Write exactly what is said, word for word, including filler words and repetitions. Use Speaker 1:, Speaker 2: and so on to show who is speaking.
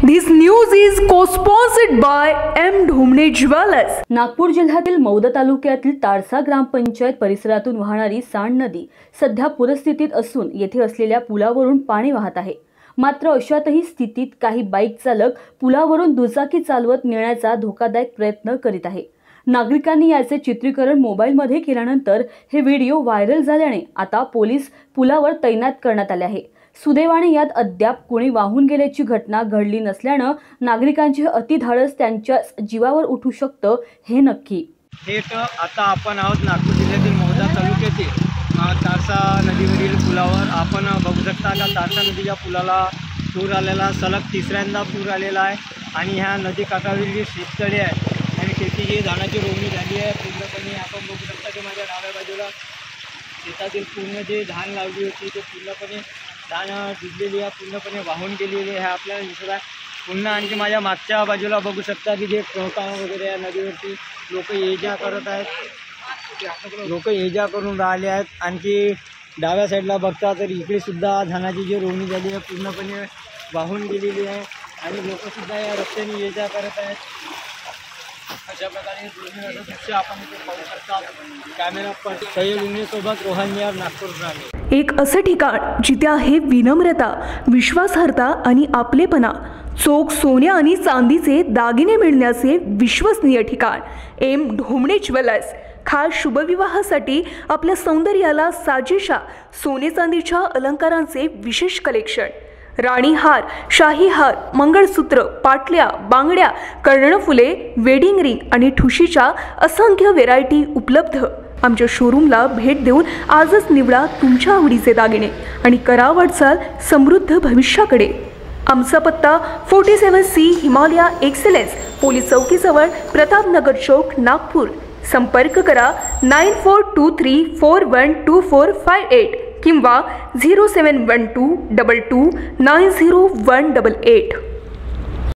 Speaker 1: This news is co-sponsored by M. Dhomane jewellers.
Speaker 2: Nagpur जिल्ह्यातील मौदा तालुक्यातील तारसा ग्रामपंचायत परिसरातून वाहणारी सांड नदी सध्या पूरस्थितीत असून येथे असलेल्या पुलावरून पाणी वाहत आहे। मात्र अशातही स्थितीत काही बाईक चालक पुलावरून दुचाकी चालवत नेण्याचा धोकादायक प्रयत्न करीत आहे। नागरिकांनी याचे चित्रीकरण मोबाईलमध्ये केल्यानंतर हे व्हिडिओ व्हायरल झाल्याने आता पोलीस पुलावर तैनात करण्यात आले आहे। सुदैवाने यात अद्याप कोणी वाहून गेल्याची घटना घडली नसल्याने नागरिकांचे अतिधाडस त्यांच्या जीवावर उठू शकतं हे नक्की।
Speaker 3: थेट आता आपण आहोत नागपूर जिल्ह्यातील मौदा तालुक्यातील तारसा नदीवरील पुलावर। आपण बघू शकता का तारसा नदीच्या पुलाला पूर आलेला सलग तिसऱ्यांदा पूर आलेला आहे आणि ह्या नदी काठावरील जी शेततळे आहे आणि शेतीची धानाची रोवणी झाली आहे पूर्णपणे। आपण बघू शकता की माझ्या डाव्या बाजूला शेतातील पूर्ण जे धान लावली होती ते पूर्णपणे धान भिजलेली आहे, पूर्णपणे वाहून गेलेली आहे आपल्याला दिसत आहे। पुन्हा आणखी माझ्या मागच्या बाजूला बघू शकता की जे काम वगैरे आहे नदीवरती लोक ये जा करत आहेत, लोक ये जा करून राहिले आहेत। आणखी डाव्या साईडला बघता तर इकडे सुद्धा धानाची जी रोवणी झाली आहे पूर्णपणे वाहून गेलेली आहे आणि लोकसुद्धा या रस्त्याने ये जा करत आहेत। अशा प्रकारे दृश्य आपण इथे पाहू शकता। कॅमेरा पर सह्याद्री सोबत रोहन यार, नागपूर ग्रामीण।
Speaker 1: एक असं ठिकाण जिथे आहे विनम्रता, विश्वासार्हता आणि आपलेपणा, चोख सोन्या आणि चांदीचे दागिने मिळण्याचे विश्वसनीय ठिकाण एम ढोमणे ज्वेलर्स। खास शुभविवाहासाठी आपल्या सौंदर्याला साजेशा सोने चांदीच्या अलंकारांचे विशेष कलेक्शन, राणी हार, शाही हार, मंगळसूत्र, पाटल्या, बांगड्या, कर्णफुले, वेडिंग रिंग आणि ठुशीच्या असंख्य व्हेरायटी उपलब्ध। आमच्या शोरूमला भेट देऊन आजच निवडा तुमच्या आवडीचे दागिने आणि करा वाटचाल समृद्ध भविष्याकडे। आमचा पत्ता forty seven C Himalaya excellence, police चौकीजवळ, प्रतापनगर चौक, नागपूर। संपर्क करा nine four two three four one two four five eight किंवा zero seven one two double two nine zero one double eight.